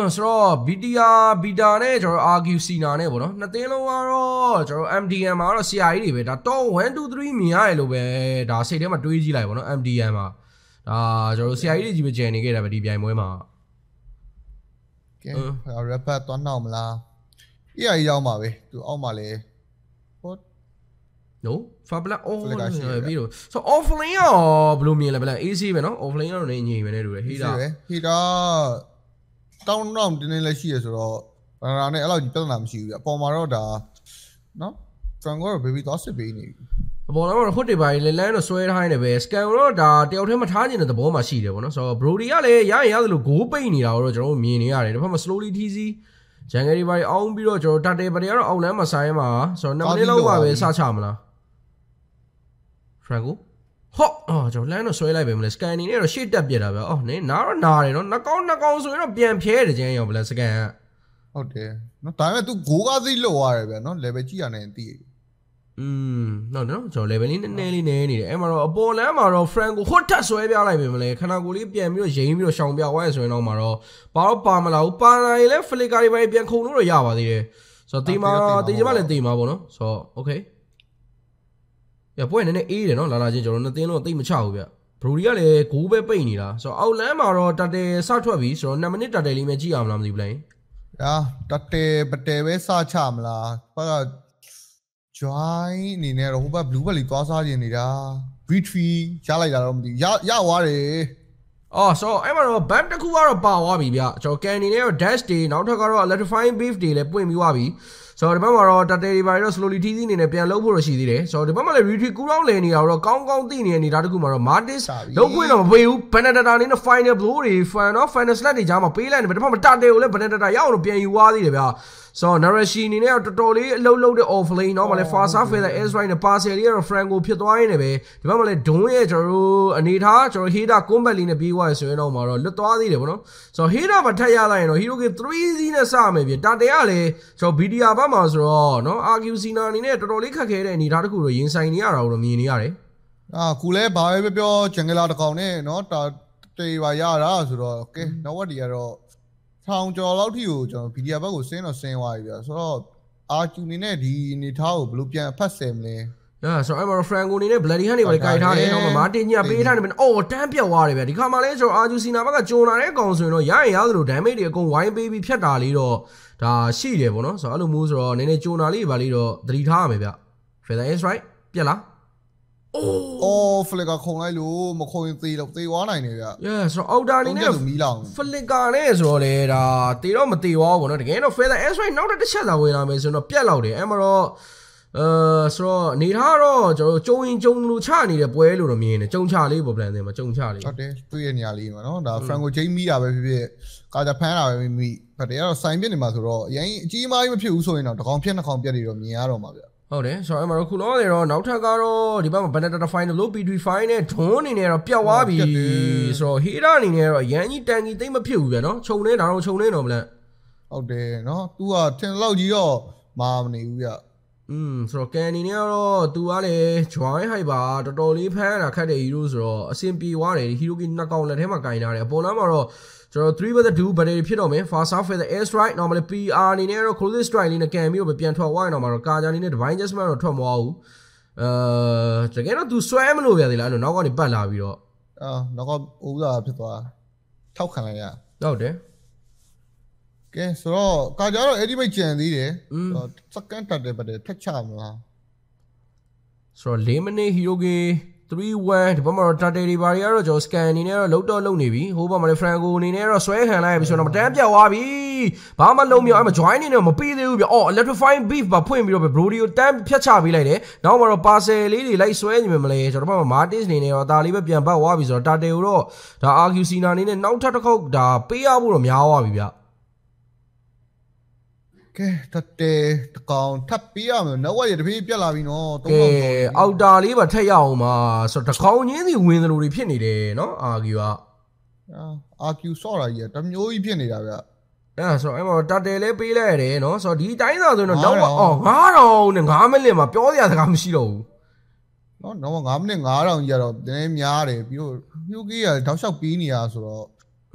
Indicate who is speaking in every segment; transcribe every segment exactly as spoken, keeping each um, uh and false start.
Speaker 1: ဆိုတော့ B T R beta နဲ့ကျွန်တော် R Q SENA နဲ့ပေါ့နော်နှစ်သင်းလုံးကတော့ကျွန်တော် M D M မှာတော့ဆရာကြီးတွေပဲဒါတော့one two threeမြင်ရတယ်လို့ပဲဒါစိတ်ထဲမှာတွေးကြည့်လိုက်ပေါ့နော် M D M မှာဒါကျွန်တော်ဆရာကြီးတွေကြီးပဲကြံနေခဲ့တာပဲဒီပြိုင်ပွဲမှာ
Speaker 2: ကဲ rapper တွန်းအောင်မလား A I ရောက်မှာပဲသူအောက်မှာလေဟုတ်
Speaker 1: no Fabula အော်ပြီးတော့ဆို offline ရောဘယ်လိုမြင်လဲဗျာ A C ပဲနော် offline ကတော့နေညင်ပဲနေတူတယ်ဟီတာ
Speaker 2: ဟီတာတောင်းတော့တင်းနေလည်းရှိရဆိုတော့ဘာသာနဲ့အဲ့လောက်ကြီးပြဿနာမရှိဘူးပြအပေါ်မှာတော့ဒါနော် Franco တော့ baby သွားစစ်ပေးနေပြီ
Speaker 1: အပေါ်တော့ဟွတ်တွေပါလေလမ်းတော့ဆွဲထားနေပဲ scan တော့ဒါတယောက်တည်းမထားခြင်းတဲ့သဘောမှရှိတယ်ပေါ့နော်ဆိုတော့ Brody ကလည်းရရင်ရတယ်လို့ goal ပိတ်နေတာတော့ကျွန်တော်တို့မြင်နေရတယ်တစ်ဖက်မှာ slowly teasy ဂျန်ဂရီပါအောင်းပြီးတော့ကျွန်တော်တတေပတွေကတော့အောက်လမ်းမှာဆိုင်မှာဆိုတော့နှစ်မိနစ်လောက်ပါပဲစချမလား Franco ဟောအော်ကျွန်တော်လမ်းတော့ဆွဲလိုက်ပဲမလဲ scan နေနဲ့တော့ရှေ့တက်ပြတာပဲအော်နင်းနားတော့နားတယ်နော်နှကောင်းနှကောင်းဆိုရင်တော့ပြန်ဖြဲတယ်ကျန်ရောဗလား scan က
Speaker 2: ဟုတ်တယ်နော်ဒါပေမဲ့ तू ဂိုးကားသိလို့ရတယ်ဗျာနော် level ကြည့်ရနေသိ
Speaker 1: อืมနော်နော်ကျွန်တော် level လေးနည်းနည်းလေးနေနေတယ်အဲ့မှာတော့အပေါ်လမ်းမှာတော့ Franco ဟွတ်ထက်ဆွဲပြလိုက်ပြီမလဲခနာကိုလေးပြန်ပြီးတော့ရိမ့်ပြီးတော့ရှောင်ပြဝိုင်းဆိုရင်တော့မှာတော့ဘာတော့ပါမလားဘူးပါလာရင်လည်း flicker တွေပဲပြန်ခုံလို့တော့ရပါသေးတယ်ဆိုတော့တီမာတီချင်မှလည်းတီမာပေါ့နော်ဆိုတော့ okay ရပွဲနည်းနည်းအေးတယ်နော်လာလာချင်းကျွန်တော်နှစ်သင်းလုံးတိတ်မချဘူးဗျဘရူဒီကလည်းဂိုးပဲပိတ်နေတာဆိုတော့အောက်လမ်းမှာတော့တတဲစထွက်ပြီဆိုတော့twoမိနစ်တတဲလေးပဲကြည့်အောင်မလားမသိဘူးလေ
Speaker 2: ဟာတတဲပတဲပဲစချမလားဘာက join အနေနဲ့တော့ဟိုဘက် blue ဘက်လေးသွားစားခြင်းနေတာ retreat ရလိုက်တာတော့မသိရရသွားတယ်
Speaker 1: အော်ဆိုတော့အဲ့မှာတော့ bump တစ်ခုကတော့ပါသွားပြီဗျကျွန်တော် can အနေနဲ့တော့ dash တွေနောက်ထပ်ကတော့ electrifying beef တွေလည်းပွင့်ပြီးသွားပြီဆိုတော့ဒီဘက်မှာတော့တတဲတွေပါတော့ slowly teasy အနေနဲ့ပြန်လှုပ်ဖို့ရရှိသေးတယ်ဆိုတော့ဒီဘက်မှာလည်း retreat ကူးတော့လည်နေတာတော့ကောင်းကောင်းသိနေတဲ့အနေဒါတခုမှာတော့ Martis လုံးခွင့်တော့မပေးဘူး Benedetta အနေနဲ့ final blow တွေ fan နော် final slat တွေကြားမှာပေးလိုက်နေပြီဒီဘက်မှာတတဲကိုလည်း Benedetta ရအောင်လို့ပြန်ယူသွားသေးတယ်ဗျဆိုတော့ Narashi အနေနဲ့တော်တော်လေးအလုံးလုံးတဲ့ off lane နော်မလဲ Fasa Feather S right နဲ့ parcel လေးကတော့ Franco ဖြစ်သွားရင်းနဲ့ပဲဒီဘက်မှာလည်း Don ရဲ့ကျွန်တော်တို့အနေထားကျွန်တော် Heda combat လေးနဲ့ပြီးသွားရဆိုရင်တော့မှာတော့လွတ်သွားသေးတယ်ဗောနော်ဆိုတော့ Heda မှာထပ်ရလိုက်ရင်တော့ Hero K three Z နဲ့စမယ်ပြီတာတဲကလည်းကျွန်တော် B D R ဘက်မှာဆိုတော့နော် R Q SENA အနေနဲ့တော်တော်လေးခက်ခဲတဲ့အနေထားတစ်ခုတော့ရင်ဆိုင်နေရတာကိုတော့မြင်နေရတယ်
Speaker 2: အာကူလဲဘာပဲပြောဂျန်ဂလာတစ်ကောင်နဲ့နော်တာတေးပါရတာဆိုတော့ကဲနောက်ဝက်ဒီကတော့ထောင်ကျော်လောက်ထိကိုကျွန်တော် B D R ဘက်ကိုဆင်းတော့ဆင်းသွားပြီဗျာဆိုတော့ R Q အနေနဲ့ဒီအနေထားကိုဘယ်လိုပြန်အဖတ်ဆယ်မလဲ
Speaker 1: အာဆိုတော့အဲ့မှာ Franco အနေနဲ့ Bloody Hand တွေပဲကြိုက်ထားတယ်တော့မာတင်ညပေးထားတယ်မင်းအော်တန်းပြတ်သွားတယ်ဗျာဒီခါမှလည်းကျွန်တော် R Q SENA ဘက်ကကြုံလာတဲ့အကောင်ဆိုရင်တော့ရရင်ရသလို damage တွေအကုန်ဝိုင်းပေးပြီးဖြတ်တာလေးတော့ဒါရှိတယ်ဗောနော်ဆိုတော့အဲ့လိုမျိုးဆိုတော့နည်းနည်းကြုံလာလေးပါလေးတော့သတိထားရမယ်ဗျ Feather S right ပြက်လား
Speaker 2: အိုးအော် flicker ခုံလိုက်လို့မခုံရင်သေးတော့သေသွားနိုင်တယ်ဗျ
Speaker 1: yeah ဆိုတော့ outer အနေနဲ့ flicker နဲ့ဆိုတော့လေဒါတေတော့မတေသွားဘူးဗောနော်တကယ်တော့ Feather S right နောက်တစ်ချက်သာဝင်လာမယ်ဆိုတော့ပြက်လောက်တယ်အဲ့မှာတော့အဲဆိုတော့နေထားတော့ကျွန်တော်ကျုံရင်ကျုံလို့ချနေတဲ့ပွဲလို့တော့မြင်နေကျုံချလေးပေါ့ plan တယ်မှာကျုံချလေး
Speaker 2: ဟုတ်တယ်တွေ့ရနေရလေးမှာနော်ဒါ Franco ချိန်မိတာပဲဖြစ်ဖြစ်ကာကြဖမ်းတာပဲမိဖတ်တယ်ကတော့စိုင်းပြစ်နေမှာဆိုတော့အရင်အကြီးမားကြီးမဖြစ်ဘူးဆိုရင်တော့တကောင်ဖြစ်နှစ်ကောင်ပြက်နေတော့မြင်ရတော့မှာဗျ
Speaker 1: ဟုတ်တယ်ဆိုတော့အဲ့မှာတော့ခုလောနေတော့နောက်ထပ်ကတော့ဒီဘက်မှာ Benedetta final လို့ P three five နဲ့ Don အနေနဲ့တော့ပျောက်သွားပြီဆိုတော့ Heda အနေနဲ့တော့ရန်ကြီးတန်ကြီးသိမ့်မဖြစ်ဘူးဗျနော်ခြုံနေတာတော့ခြုံနေတော့မလဲ
Speaker 2: ဟုတ်တယ်နော် तू ကထင်လောက်ကြီးတော့မာမနေဘူးဗျ
Speaker 1: อืมဆိုတော့ Can အနေနဲ့ကတော့ तू ကလည်း join high ပါတော်တော်လေးဖမ်းတာခက်တဲ့ hero ဆိုတော့အဆင်ပြေသွားတယ် hero ကြီးနှစ်ကောင်လက်ထဲမှာကင်ထားတယ်အပေါ်လမ်းမှာတော့ကျွန်တော်three by the two ဘယ်တွေဖြစ်တော့မယ် Fasa Feather S right normally P R အနေနဲ့တော့ close strike လေးနဲ့ကန်ပြီးတော့ပြန်ထွက်သွားရင်တော့မှာတော့ကာဂျာနေနဲ့ divine adjustment တော့ထွက်မသွားဘူးအဲတကယ်တော့ तू ဆွဲမလို့ပြသေးလားအဲ့လိုနောက်ကနေပတ်လာပြီးတော့
Speaker 2: အာနောက်ကဦးသာဖြစ်သွားထောက်ခံလိုက်ရ
Speaker 1: ဟုတ်တယ်
Speaker 2: ကဲဆိုတော့ကာဂျာတော့အဲ့ဒီမိတ်ကြံသေးတယ်ဆိုတော့ second တက်တယ်ပတ်တယ်ထက်ချမလား
Speaker 1: ဆိုတော့four minute hero game three one ဒီဘက်မှာတော့ Tate တွေဘာတွေကတော့ကျွန်တော် scan အနေနဲ့တော့လုံးတော့လုံးနေပြီဟိုဘက်မှာလည်း Franco အနေနဲ့တော့ဆွဲခံလိုက်ပြီဆိုတော့တန်းပြတ်သွားပြီဘာမှလုံးမရအဲ့မှာ join နေတော့မပြီးသေးဘူးဗျအော် electrifying beef ပါဖွင့်ပြီးတော့ Brody ကိုတန်းဖြတ်ချပေးလိုက်တယ်နောက်မှာတော့ parcel လေးတွေလိုက်ဆွဲနေမယ်မလဲကျွန်တော်ဘက်မှာ Martis အနေနဲ့တော့အသာလေးပဲပြန်ပတ်သွားပြီဆိုတော့ Tate ကိုတော့ဒါ R Q SENA အနေနဲ့နောက်ထပ်တစ်ခေါက်ဒါပေးရဖို့တော့များသွားပြီဗျ
Speaker 2: ကဲတတဲတကောင်ထပ်ပေးရမယ်နောက်ဝက်ရတပြေးပြက်လာပြီနော်
Speaker 1: သုံးကောင်ကျော်အောက်တာလေးပါထက်ရအောင်ပါဆိုတော့တကောင်ချင်းစီဝင်သလိုတွေဖြစ်နေတယ်နော် R Q က
Speaker 2: အာ R Q ဆော့တာကြီးတမျိုးကြီးဖြစ်နေတာဗျ
Speaker 1: အဲ့ဆိုအဲ့မှာတတဲလေးပေးလိုက်ရတယ်နော်ဆိုတော့ဒီတိုင်းသာဆိုတော့နောက်အော်nine thousandနဲ့nineမိနစ်မှာပြောစရာစကားမရှိတော့ဘူး
Speaker 2: နော်နောက်nineမိနစ်nine thousandကြီးကတော့နည်းနည်းများတယ်ပြီးတော့မြို့ကြီးကတောက်လျှောက်ပြီးနေရဆိုတော့
Speaker 1: อื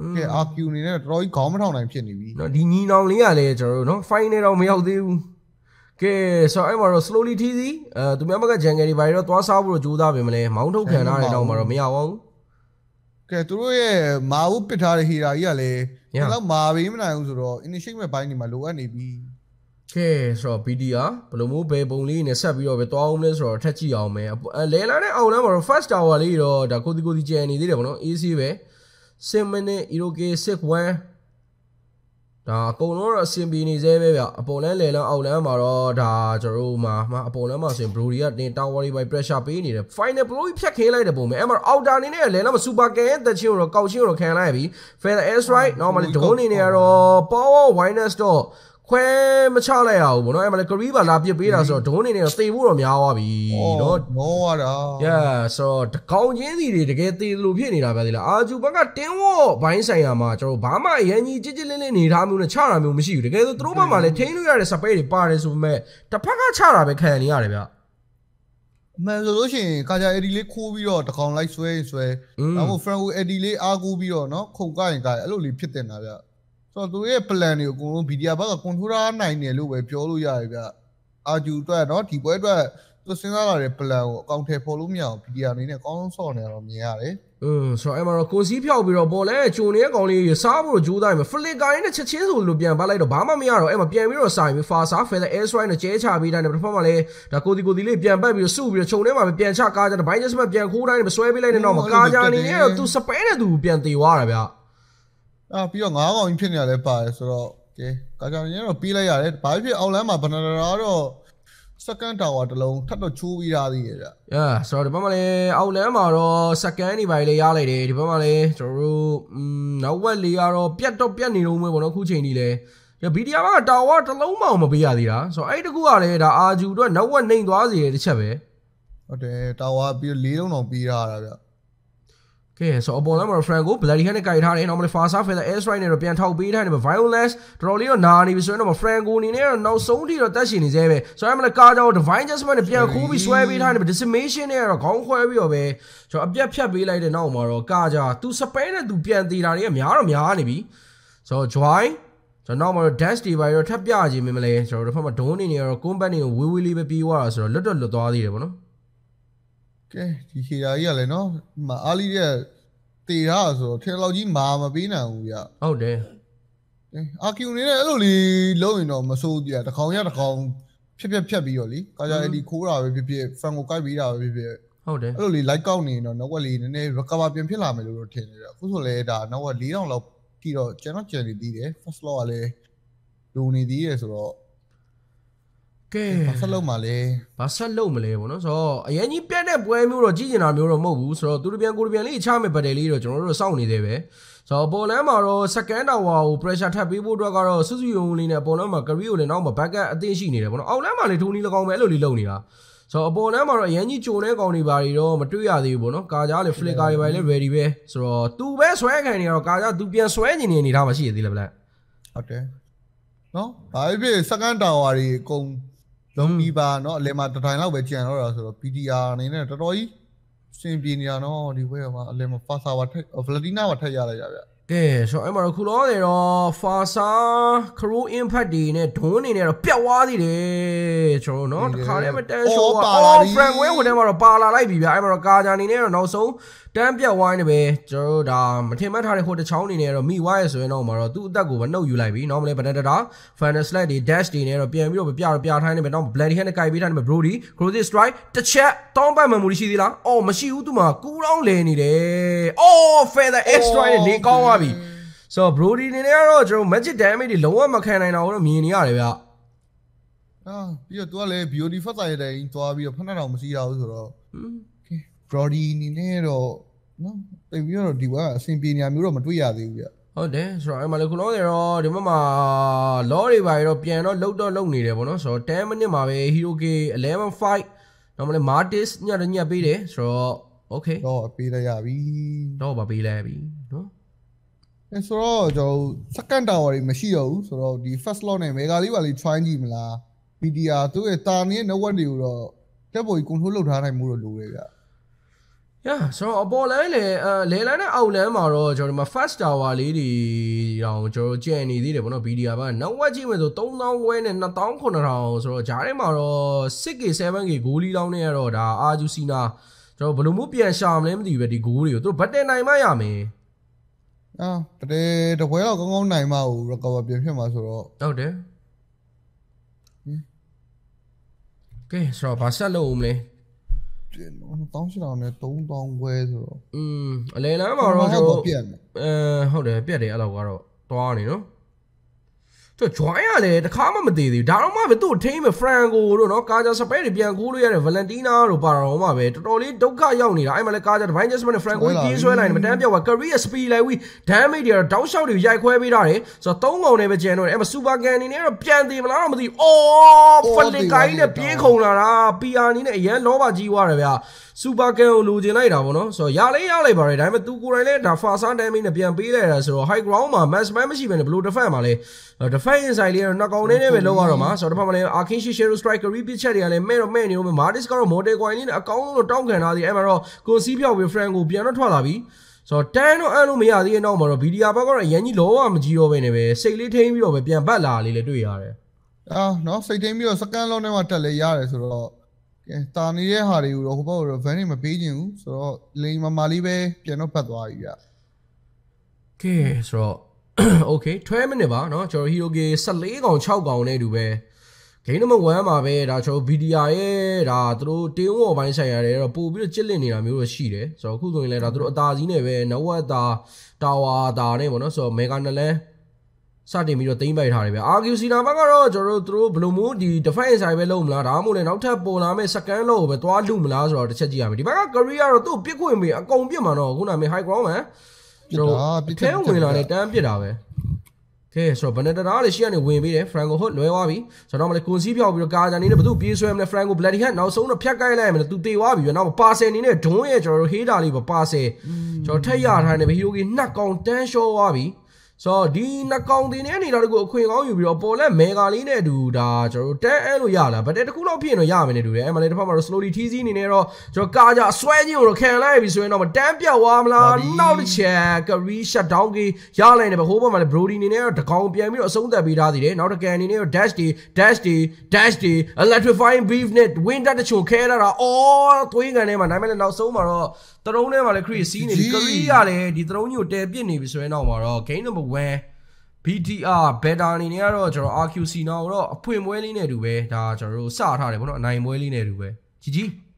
Speaker 2: ကဲ R Q အနေနဲ့တော်တော်ကြီးခေါင်းမထောင်နိုင်ဖြစ်နေပြီ
Speaker 1: နော်ဒီညီနောင်လေးကလည်းကျွန်တော်တို့နော် final တော့မရောက်သေးဘူးကဲဆိုအဲ့မှာတော့ slowly ထီးစီအဲသူများဘက်က jungle တွေဘာတွေတော့သွားစားဖို့ကြိုးစားပြင်မလဲမောင်းထုတ်ခံထားတဲ့တော့မှာတော့မရပါဘူး
Speaker 2: ကဲသူတို့ရဲ့မာဦးပစ်ထားတဲ့ hero ကြီးကလည်းဒီလောက်မာပေးမနိုင်ဘူးဆိုတော့ initiate မဲ့ဘိုင်းနေမှာလိုအပ်နေပြီ
Speaker 1: ကဲဆိုတော့ B D อ่ะဘယ်လိုမျိုးဘယ်ပုံလေးနဲ့ဆက်ပြီးတော့ပဲတွားအောင်လဲဆိုတော့ထက်ကြည့်အောင်မယ်လဲလာတဲ့အောင်လမ်းမှာတော့ first tower လေးတော့ဒါကိုတီကိုတီကျန်နေသေးတယ်ဗောနော် easy ပဲsix minute Iroke six oneဒါအကုန်လုံးတော့အဆင်ပြေနေသေးပဲဗျအပေါ်လမ်းလဲလမ်းအောက်လမ်းမှာတော့ဒါကျွန်တော်တို့မှာအပေါ်လမ်းမှာဆိုရင် Brody ကတင် tower တွေပဲ pressure ပေးနေတယ် final blow ဖြတ်ခင်းလိုက်တဲ့ပုံပဲအဲ့မှာ outer အနေနဲ့လဲလမ်းမှာ super can တက်ချင်းတော့ကောက်ချင်းတော့ခံလိုက်ပြီ feather air strike normally ဒုံးနေနေရတော့ power winers တော့ခွဲမချလိုက်ရဘူးဗောနော်အဲ့မှာလေ Curry ပါလာပစ်ပေးတာဆိုတော့ဒုံးနေနေတော့သေဖို့တော့များသွားပြီနော်
Speaker 2: မောရတာ
Speaker 1: yeah ဆိုတော့တကောင်ချင်းစီတွေတကယ်သေလို့ဖြစ်နေတာပဲဒီလားအာဂျူဘက်ကတင်းဝေါ့ဘိုင်းဆိုင်ရာမှာကျွန်တော်ဘာမှအရင်ကြီးကြစ်ကြစ်လင်းလင်းနေထားမျိုးနဲ့ချတာမျိုးမရှိဘူးတကယ်ဆိုသူတို့ဘက်မှာလည်းထိန်းလို့ရတဲ့စပိတ်တွေပါတယ်ဆိုပေမဲ့တစ်ဖက်ကချတာပဲခံနေရတယ်ဗျ
Speaker 2: မှန်ဆိုလို့ရှိရင်ကာဂျာ Eddie လေးခိုးပြီးတော့တကောင်လိုက်ဆွဲဆွဲဒါမှမဟုတ် Franco Eddie လေးအားကိုးပြီးတော့နော်ခုန်ကိုင်ကိုင်အဲ့လိုလေးဖြစ်တင်တာဗျဆိုတော့သူရဲ့ plan တွေကိုအကုန်လုံး video ဘက်က controller နိုင်တယ်လို့ပဲပြောလို့ရတယ်ဗျအာဂျူအတွက်နော်ဒီပွဲအတွက်သူစဉ်းစားလာတဲ့ plan ကိုအကောင့်ထဲပေါ်လို့မရအောင် video အနေနဲ့အကောင်းဆုံးဆော့နေတော့မြင်ရတယ်
Speaker 1: อืมဆိုတော့အဲ့မှာတော့ကိုစီးဖြောက်ပြီးတော့ပေါ်လဲဂျုံနေတဲ့ကောင်လေးစားဖို့ကြိုးစားမယ် flick ကိုင်းနဲ့ချက်ချင်းဆိုလို့ပြန်ပတ်လိုက်တော့ဘာမှမရတော့အဲ့မှာပြန်ပြီးတော့ဆိုင်ပြီး far side feather air strike နဲ့ကျဲချပြီးတိုင်းနဲ့တစ်ဖက်မှာလဲဒါကိုတီကိုတီလေးပြန်ပတ်ပြီးတော့စုပြီးတော့ခြုံထဲမှာပဲပြန်ချကားကြတယ်ဘိုင်းဂျက်စမပြန်ခိုးတိုင်းနဲ့ဆွဲပေးလိုက်တဲ့နောက်မှာကားကြနေနေတော့သူစပဲနဲ့သူပြန်တေသွားတာဗျ
Speaker 2: အာပြီးတော့ငါးកောင်ကြီးဖြစ်နေရတယ်ပါတယ်ဆိုတော့ကဲကာကြနေတော့ပြီးလိုက်ရတယ်ဘာဖြစ်အောက်လမ်းမှာဘနရာတော့ second tower တလုံးထပ်တော့ချိုးပြီးသားသေးတယ်ဗျ။
Speaker 1: Yeah ဆိုတော့ဒီဘက်မှာလည်းအောက်လမ်းမှာတော့ second နေပါလေရလိုက်တယ်ဒီဘက်မှာလည်းကျွန်တော်တို့နောက်ဝက်လေးကတော့ပြတ်တော့ပြတ်နေလုံးပဲပေါ့နော်ခုချိန်ကြီးလဲဗီဒီယိုကတာဝါတလုံးမှမပေးရသေးတာဆိုတော့အဲ့တကူကလည်းဒါအာဂျူတို့နောက်ဝက်နှိမ်သွားစေတဲ့တစ်ချက်ပဲ
Speaker 2: ဟုတ်တယ်တာဝါပြီးလေးလုံးတော့ပြီးရတာဗျ
Speaker 1: ကဲဆိုအပေါ်လမ်းမှာ Franco Bloody နဲ့ကြိုက်ထားတယ် normally fast off တဲ့ air strike နဲ့တော့ပြန်ထောက်ပေးထားတယ် violence တော်တော်လေးတော့နာနေပြီဆိုရင်တော့ Franco အနေနဲ့တော့နောက်ဆုံးထိတော့တက်ရှင်နေသေးပဲဆိုတော့အဲ့မှာကားကြောင့် divine adjustment နဲ့ပြန်ခိုးပြီးဆွဲပေးထားတယ် decimation နဲ့တော့ခေါင်းခွဲပြီးတော့ပဲကျွန်တော်အပြတ်ဖြတ်ပေးလိုက်တဲ့နောက်မှာတော့ကားကြသူစပဲနဲ့သူပြန်တည်တာတွေကများတော့များနေပြီဆိုတော့ joy ကျွန်တော်နောက်မှာတော့ dash တွေပါတော့ထပ်ပြခြင်းမလဲကျွန်တော်တို့ဘက်မှာဒုံးနေနေတော့ combat တွေကိုဝေးဝေးလေးပဲပြီးသွားတာဆိုတော့လွတ်တော့လွတ်သွားသေးတယ်ပေါ့နော်
Speaker 2: ကဲဒီခီယာကြီးကလည်းနော်အားလီရဲ့တေရဆိုတော့ထင်လောက်ကြီးမာမပေးနိုင်ဘူးဗျ
Speaker 1: ဟုတ်တယ်
Speaker 2: အာကျူနေနဲ့အဲ့လိုလေးလုံးရင်တော့မစိုးဘူးဗျတကောင်ရတကောင်ဖြက်ဖြက်ဖြက်ပြီးတော့လေကာကြအဲ့ဒီခိုးတာပဲဖြစ်ဖြစ်ဖန်ကိုကိုက်ပြီးတာပဲဖြစ်ဖြစ်
Speaker 1: ဟုတ်တယ်
Speaker 2: အဲ့လိုလေးလိုက်ကောက်နေတော့နောက်ဝက်လေးနည်းနည်း recover ပြန်ဖြစ်လာမယ်လို့ထင်နေတယ်အခုဆိုလဲဒါနောက်ဝက်၄တောင်လောက်ကြည့်တော့ကျွန်တော်ကြံနေသေးတယ် first floor ကလည်းလူနေသေးတယ်ဆိုတော့
Speaker 1: ကဲ
Speaker 2: ဘာဆက်လုပ်မှာလဲ
Speaker 1: ဘာဆက်လုပ်မလဲပေါ့နော်ဆိုတော့အရင်ကြီးပြတ်တဲ့ပွဲမျိုးတော့ကြည့်ကျင်တာမျိုးတော့မဟုတ်ဘူးဆိုတော့သူတို့ပြန်ကိုပြန်လေးချမယ်ပတ်တယ်လေးတော့ကျွန်တော်တို့စောင့်နေသေးပဲဆိုတော့ပေါ်လမ်းမှာတော့ second tower ကို pressure ထပ်ပေးဖို့အတွက်ကတော့စုစုယုံလေးနဲ့ပေါ်လမ်းမှာ career ကိုလည်းနောက်မှာ backup အသင့်ရှိနေတယ်ပေါ့နော်အောက်လမ်းမှာလည်းထုံးနီ၎င်းပဲအဲ့လိုလေးလုပ်နေတာဆိုတော့အပေါ်လမ်းမှာတော့အရင်ကြီးကြုံတဲ့ကောင်တွေပါတွေတော့မတွေ့ရသေးဘူးပေါ့နော်ကာကြားလေ flicker တွေပါလေ ready ပဲဆိုတော့သူပဲဆွဲခံနေတော့ကာကြားသူပြန်ဆွဲနေနေနေတာမှရှိရသေးလားဗျ
Speaker 2: ဟုတ်တယ်နော်ဘာဖြစ် second tower တွေအကုန်လုံးပြီးပါเนาะအလဲမှာတတိုင်းလောက်ပဲကြံတော့တာဆိုတော့ B D R အနေနဲ့တော်တော်ကြီးစင်ပြေနေတာเนาะဒီဘက်မှာအလဲမှာ Fasa ဝါထက် Vladina ဝါထက်ရလိုက်ကြဗျ
Speaker 1: ကဲဆိုတော့အဲ့မှာတော့ခုလောနေတော့ Fasa Crew Impact တွေနဲ့ဒွန်းနေနေတော့ပြတ်သွားသေးတယ်ကျွန်တော်เนาะတခါတည်းမတန်းရှိုးပါအော် Frank Wayne ဝင်ထဲမှာတော့ပါလာလိုက်ပြီဗျအဲ့မှာတော့ကာဂျာနေနေတော့နောက်ဆုံးတန်းပြတ်ဝိုင်းနေပဲကျွန်တော်ဒါမထင်မှတ်ထားတဲ့ဟိုတချောင်းနေနေတော့မိဝါရဲဆိုရင်တော့မှာတော့သူ့အသက်ကိုမနှုတ်ယူလိုက်ပြီနော်မလဲဗနက်တာ Final Slide တွေ Dash တွေနဲ့တော့ပြန်ပြီးတော့ပြတော့ပြထိုင်းနေပဲတော့ Bloody Hand နဲ့ကြိုက်ပေးထားနေပဲ Brody Cross Strike တစ်ချက်တောင်းပတ်မှန်မှုရှိသေးလားအော်မရှိဘူးသူမှာကူတောင်းလဲနေတယ်အော် Feather Air Strike နဲ့နေကောင်းသွားပြီဆိုတော့ Brody နေနေကတော့ကျွန်တော် Magic Damage တွေလုံးဝမခံနိုင်တော့ဘူးမြင်နေရတယ်ဗျ
Speaker 2: အာပြီးတော့ तू ကလည်း Beauty First ဆိုင်တဲ့ရင်သွားပြီးတော့ဖက်နှက်တော်မရှိရဘူးဆိုတော့ Brody နေနေတော့နော်တိတ်ပြီးတော့ဒီကအဆင်ပြေနေမျိုးတော့မတွေ့ရသေးဘူးဗျ
Speaker 1: ဟုတ်တယ်ဆိုတော့အဲ့မှာလေခုလုံးနေတော့ဒီမှာမှာ law တွေပါတော့ပြန်တော့လုတ်တော့လုတ်နေတယ်ပေါ့နော်ဆိုတော့ten minute မှာပဲ Hero K eleven five တော့မလဲ Martis ညတော့ညပေးတယ်ဆိုတော့ okay
Speaker 2: တော့ပေးလိုက်ရပြီ
Speaker 1: တော့ပါပေးလိုက်ပြီနော်
Speaker 2: အဲဆိုတော့ကျွန်တော် second tower တွေမရှိတော့ဘူးဆိုတော့ဒီ first lot နဲ့ mega လေးပါလေး try ကြည့်မလား B D R သူ့ရဲ့တာနေတဲ့ network တွေကိုတော့တက်ပေါ်ကြီး control လုပ်ထားနိုင်မှုတော့လိုတယ်ဗျ
Speaker 1: Yeah so အပေါ်လမ်းလေအဲလေလမ်းနဲ့အောက်လမ်းမှာတော့ကျွန်တော်ဒီမှာ first tower လေးတွေတောင်ကျွန်တော်ကျန်နေသေးတယ်ဗောနော် ဗီဒီယိုကနောက်ဝက်ကြည့်မယ်ဆိုthree thousandခွဲနဲ့two thousand seven hundredဆိုတော့ဂျားထဲမှာတော့ six K seven K ဂိုးလီတောင်းနေရတော့ဒါ R R Q SENA ကျွန်တော်ဘယ်လိုမျိုးပြန်ရှာမလဲမသိဘူးပဲဒီဂိုးတွေကိုသူတို့ဘတ်တင်နိုင်မှရမယ်
Speaker 2: အာတကယ်တပွဲတော့ကောင်းကောင်းနိုင်မှဟို recover ပြန်ဖြစ်မှာဆိုတော့
Speaker 1: ဟုတ်တယ်ကဲဆိုတော့ဘာဆက်လုပ်ဦးမလဲ
Speaker 2: တောင်းချင်အောင်နဲ့three thousandခွဲဆိုတော့
Speaker 1: อืมအလဲလမ်းမှာတော့ကျွန်တော်အဲဟုတ်တယ်ပြက်တယ်အဲ့လောက်ကတော့တွားနေနော်သူ join ရလေတခါမှမသေးသေးဒါတော့မှပဲသူ့ထိန်းမဲ့ Franco တို့နော်ကာဂျာစပယ်တွေပြန်ကူးလို့ရတဲ့ Valentina တို့ပါတော့မှပဲတော်တော်လေးဒုက္ခရောက်နေတာအဲ့မှာလဲကာဂျာ Divine Jasmine နဲ့ Franco ကြီးဆွဲလိုက်တယ်မတန်းပြောက် career speed လိုက်ပြီး damage တွေတော့တောက်လျှောက်တွေရိုက်ခွဲပေးထားတယ်ဆိုတော့threeကောင်နဲ့ပဲကျန်တော့တယ်အဲ့မှာ super gun အနေနဲ့တော့ပြန်သေးမလားတော့မသိဘူးအော်ဖလင်ကိုင်းနဲ့ပြေးခုံလာတာ P R နီးနဲ့အရန်လောဘကြီးသွားတယ်ဗျာ super gun ကိုလိုချင်လိုက်တာဗောနော်ဆိုတော့ရလဲရလိုက်ပါတယ်ဒါပေမဲ့သူကိုယ်တိုင်လဲဒါ fast damage နဲ့ပြန်ပေးလိုက်တာဆိုတော့ high ground မှာ mass man မရှိဘဲနဲ့ဘယ်လို defend မှာလဲ defend inside လေးတော့နှစ်ကောင်နဲ့ပဲလောက်ရတော့မှာဆိုတော့ဒီဘက်မှာလဲ Arkin Shishiro striker repeat ချက်တွေကလည်းမဲ့တော့မဲ့နေတော့ Martis ကတော့ model coin လေးနဲ့အကောင်းဆုံးတော့တောင်းခံထားသေးအဲ့မှာတော့ကိုစီးပြောက်ပြီး friend ကိုပြန်တော့ထွက်လာပြီဆိုတော့တန်းတော့အဲ့လိုမရသေးတဲ့နောက်မှာတော့ ဗီဒီယိုဘက်ကတော့အရင်ကြီးလောကမကြီးတော့ပဲနေပဲစိတ်လေးထိန်းပြီးတော့ပဲပြန်ပတ်လာလေးလည်းတွေ့ရတယ်
Speaker 2: အာနော်စိတ်ထိန်းပြီးတော့ second လုံးနဲ့မှတက်လေရတယ်ဆိုတော့ကဲတာနေတဲ့ဟာတွေကိုတော့ဟိုဘက်ကတော့ van မပေးခြင်းဘူးဆိုတော့လိန်မမာလေးပဲပြန်တော့ဖတ်သွားပြီဗျ
Speaker 1: ကဲဆိုတော့ okay twelve minute ပါเนาะကျွန်တော် hero game fourteenကောင်sixကောင်နဲ့တူပဲ game number one မှာပဲဒါကျွန်တော် ဗီဒီယိုရဲ့ဒါသူတို့တင်းဝေါ်ပိုင်းဆိုင်ရတယ်တော့ပို့ပြီးတော့ကြစ်လစ်နေတာမျိုးတော့ရှိတယ်ဆိုတော့အခုဆိုရင်လည်းဒါသူတို့အသာစီးနဲ့ပဲနဝက်တာတာဝါတာနဲ့ပေါ့နော်ဆိုတော့ mega နဲ့လဲစတင်ပြီးတော့သိမ်းပိုက်ထားတယ်ဗျ R R Q SENA ဘက်ကတော့ကျွန်တော်တို့သူတို့ဘယ်လိုမျိုးဒီ defense side ပဲလုပ်မလားဒါမှမဟုတ်လည်းနောက်ထပ်ပေါ်လာမယ့် second လောက်ပဲသွားလူမလားဆိုတော့တစ်ချက်ကြည့်ရမယ်ဒီဘက်က career တော့သူ့ပြစ်ခွင့်ပေးအကုန်ပြစ်မှာတော့ခုနက high ground မှာကျွန်တော်ထဲဝင်လာတယ်တန်းပြစ်တာပဲကဲဆိုတော့ဘယ်နဲ့တရားလေးရှိရနေဝင်ပြီးတယ် Franco ဟုတ်လွဲသွားပြီဆိုတော့မလဲကွန်စီးဖြောက်ပြီးတော့ကာဂျာနေနဲ့ဘသူပြေးဆွဲမလဲ Franco bloody hand နောက်ဆုံးတော့ဖြတ်ကိုက်လိုက်ရမယ်သူတေသွားပြီနောက်ပါဆယ်နေနဲ့ဒွန်းရဲ့ကျွန်တော်တို့ဟေးတာလေးပါပါဆယ်ကျွန်တော်ထက်ရထားနေပြီဟီရိုကြီးနှစ်ကောင်တန်းလျှောသွားပြီဆိုတော့ဒီနှစ်ကောင်တင်နေနေတာတကူအခွင့်ကောင်းယူပြီးတော့ပေါ်လက်မေဂါလေးနဲ့အတူဒါကျွန်တော်တို့တန်းအဲလို့ရလာဗတ်တဲ့တခုလောက်ဖြစ်ရင်တော့ရမယ်နဲ့တူတယ်အဲ့မှာလေတစ်ဖက်မှာတော့ slowly ထီးစီးနေနေတော့ကျွန်တော်ကာဂျာဆွဲခြင်းကိုတော့ခံလိုက်ပြီဆိုရင်တော့တန်းပြောက်သွားမလားနောက်တစ်ချက်ကရီ shut down ကြီးရလိုက်နေပဲဟိုဘက်မှာလေ Brody နေနေတော့တကောင်ပြန်ပြီးတော့အဆုံးသတ်ပေးထားသေးတယ်နောက်တစ်ကန်အနေနဲ့တော့ dash တွေ dash တွေ dash တွေ electrifying beef နဲ့ wind တချို့ခဲလာတာအော်သွေးကန်ထဲမှာနိုင်မဲ့လေနောက်ဆုံးမှာတော့တရုံးထဲမှာလေ create စီးနေပြီ career ရတယ်ဒီတရုံးကြီးကိုတဲပစ်နေပြီဆိုရင်နောက်မှာတော့ game number one B T R beta အနေနဲ့ကတော့ကျွန်တော် R R Q SENA ကိုတော့အဖွင့်ပွဲလေးနဲ့တူပဲဒါကျွန်တော်တို့စထားတယ်ဗောနော်အနိုင်ပွဲလေးနဲ့တူပဲကြီးကြီး